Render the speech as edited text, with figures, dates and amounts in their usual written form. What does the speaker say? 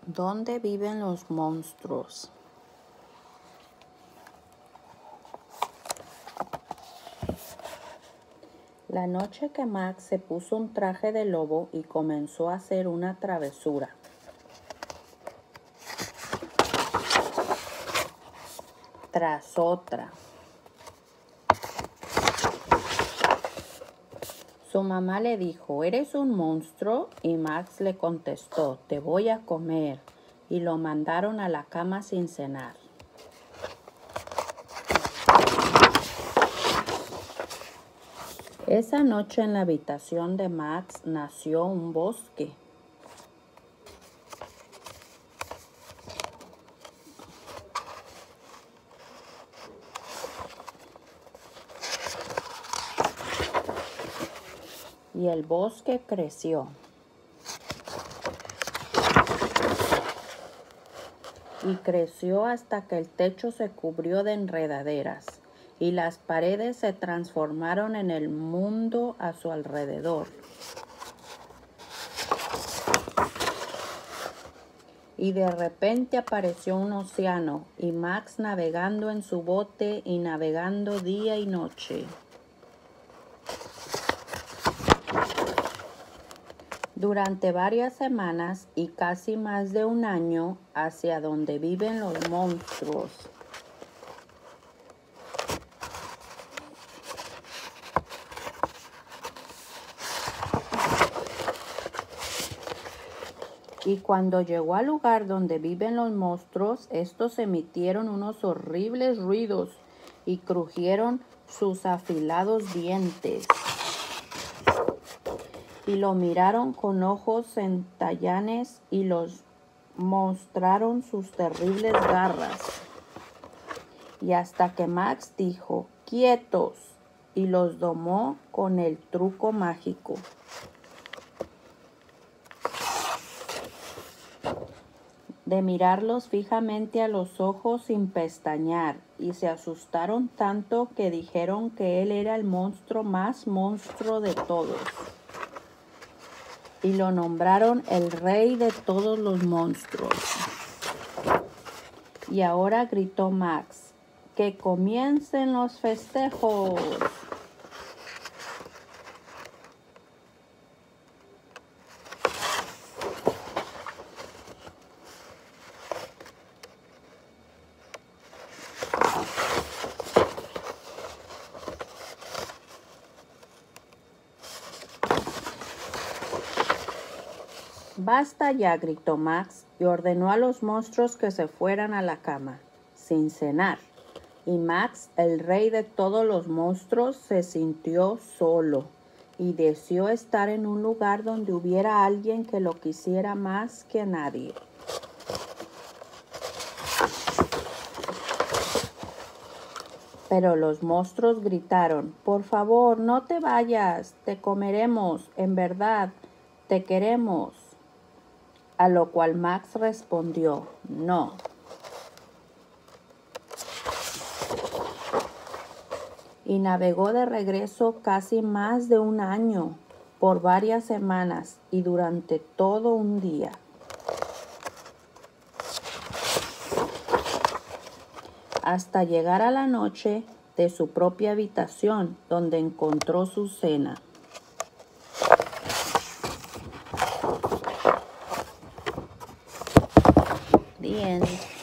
¿Dónde viven los monstruos? La noche que Max se puso un traje de lobo y comenzó a hacer una travesura tras otra. Su mamá le dijo, ¿eres un monstruo? Y Max le contestó, te voy a comer. Y lo mandaron a la cama sin cenar. Esa noche en la habitación de Max nació un bosque. Y el bosque creció. Y creció hasta que el techo se cubrió de enredaderas y las paredes se transformaron en el mundo a su alrededor. Y de repente apareció un océano y Max navegando en su bote y navegando día y noche. Durante varias semanas y casi más de un año hacia donde viven los monstruos. Y cuando llegó al lugar donde viven los monstruos, estos emitieron unos horribles ruidos y crujieron sus afilados dientes. Y lo miraron con ojos centallanes y los mostraron sus terribles garras. Y hasta que Max dijo, ¡quietos!, y los domó con el truco mágico. De mirarlos fijamente a los ojos sin pestañear, y se asustaron tanto que dijeron que él era el monstruo más monstruo de todos. Y lo nombraron el rey de todos los monstruos. Y ahora gritó Max, ¡que comiencen los festejos! Basta ya, gritó Max y ordenó a los monstruos que se fueran a la cama, sin cenar. Y Max, el rey de todos los monstruos, se sintió solo y deseó estar en un lugar donde hubiera alguien que lo quisiera más que a nadie. Pero los monstruos gritaron, por favor, no te vayas, te comeremos, en verdad, te queremos. A lo cual Max respondió, no. Y navegó de regreso casi más de un año, por varias semanas y durante todo un día. Hasta llegar a la noche de su propia habitación, donde encontró su cena. The end.